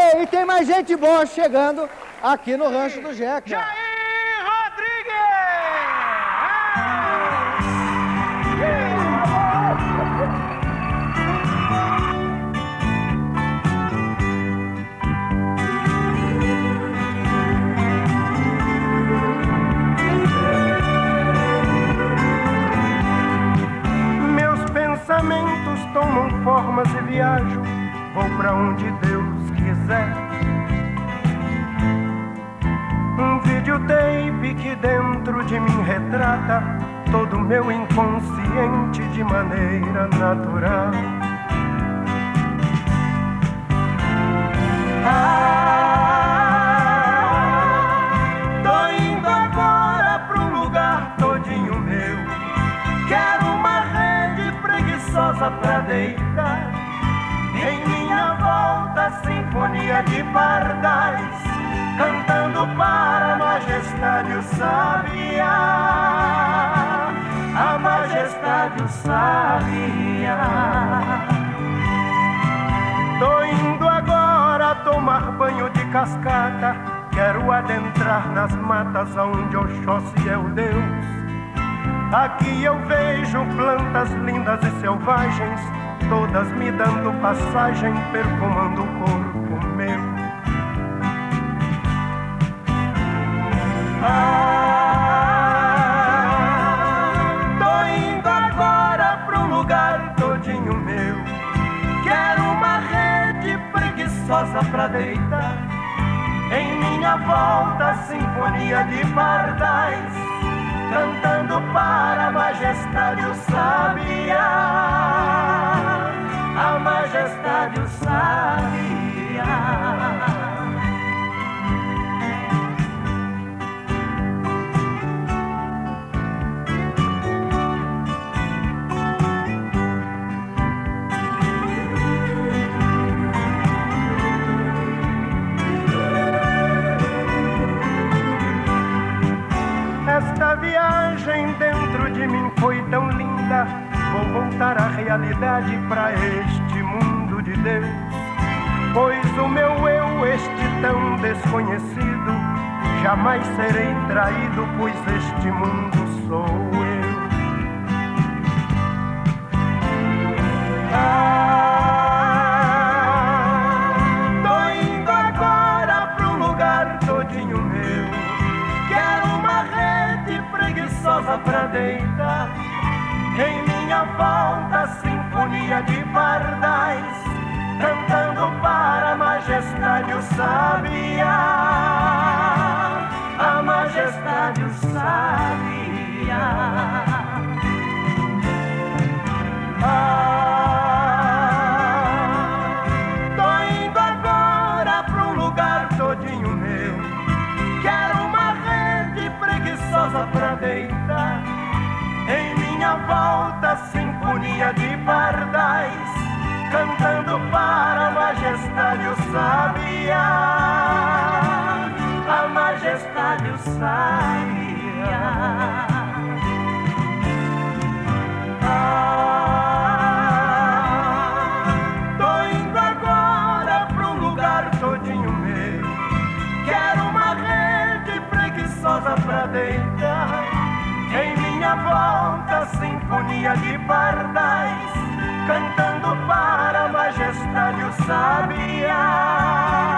E tem mais gente boa chegando aqui no Rancho do Jeca. Jair Rodrigues! Meus pensamentos tomam formas e viajo, vou pra onde Deus quiser. Um videotape que dentro de mim retrata todo o meu inconsciente de maneira natural. Tô indo agora pra um lugar todinho meu. Quero uma rede preguiçosa pra deitar. Em minha volta, sinfonia de pardais, cantando para a majestade o sabiá, a majestade o sabiá. Tô indo agora tomar banho de cascata, quero adentrar nas matas onde Oxóssi é o Deus. Aqui eu vejo plantas lindas e selvagens, todas me dando passagem, perfumando o corpo meu. Tô indo agora pra um lugar todinho meu. Quero uma rede preguiçosa pra deitar. Em minha volta, sinfonia de pardais, cantando para a majestade o sabiá, a majestade o sabiá. Esta viagem dentro de mim foi tão linda. Vou voltar à realidade, pra este mundo de Deus. Pois o meu eu, este tão desconhecido, jamais serei traído, pois este mundo sou eu. Tô indo agora pra um lugar todinho meu. Quero uma rede preguiçosa pra deitar. Em minha volta, sinfonia de pardais, cantando para a majestade o sabiá, a majestade o sabiá. Tô indo agora pra um lugar todinho meu. Quero uma rede preguiçosa pra deitar. Em minha volta, sinfonia de pardais, cantando para a majestade o sabiá, a majestade o sabiá. Tô indo agora pra um lugar todinho meu. Quero uma rede preguiçosa pra deitar. Em minha volta, sinfonia de pardais, cantando para a majestade o sabiá,